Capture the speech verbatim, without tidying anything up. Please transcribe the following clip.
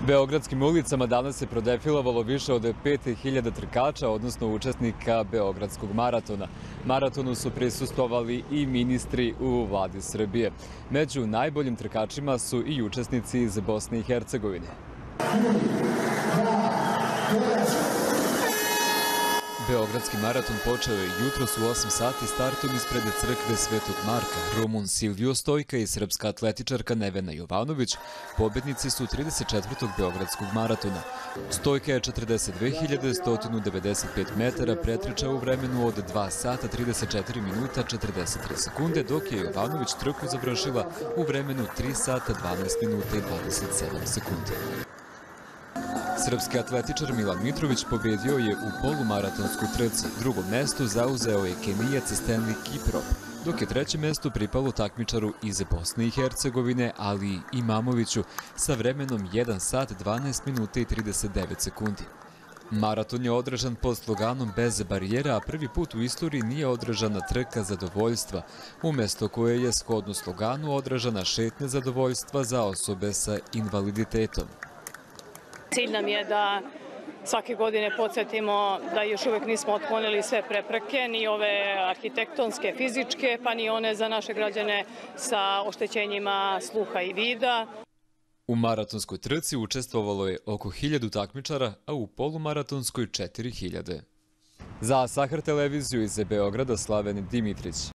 Beogradskim ulicama danas se prodefilovalo više od pet hiljada trkača, odnosno učesnika Beogradskog maratona. Maratonu su prisustvovali i ministri u vladi Srbije. Među najboljim trkačima su i učesnici iz Bosne i Hercegovine. Beogradski maraton počeo je jutros u osam sati startom ispred crkve Svetog Marka. Rumun Silvio Stojka i srpska atletičarka Nevena Jovanović pobednici su trideset četvrtog Beogradskog maratona. Stojka je četrdeset dve hiljade sto devedeset pet metara pretrčao u vremenu od dva sata trideset četiri minuta četrdeset tri sekunde, dok je Jovanović trku završila u vremenu tri sata dvanaest minuta i dvadeset sedam sekundi. Srpski atletičar Milan Mitrović pobedio je u polumaratonskoj trci. Drugo mesto zauzeo je Kenijac Stanley Kiprop, dok je treće mesto pripalo takmičaru iz Bosne i Hercegovine, Ali Imamoviću, sa vremenom jedan sat dvanaest minuta i trideset devet sekundi. Maraton je održan pod sloganom Bez barijera, a prvi put u istoriji nije održana trka zadovoljstva, umesto koje je shodno sloganu održana šetnja zadovoljstva za osobe sa invaliditetom. Cilj nam je da svake godine podsjetimo da još uvijek nismo otklonili sve prepreke, ni ove arhitektonske, fizičke, pa ni one za naše građane sa oštećenjima sluha i vida. U maratonskoj trci učestvovalo je oko hiljadu takmičara, a u polumaratonskoj četiri hiljade. Za Sahar televiziju iz Beograda Slaven Dimitrić.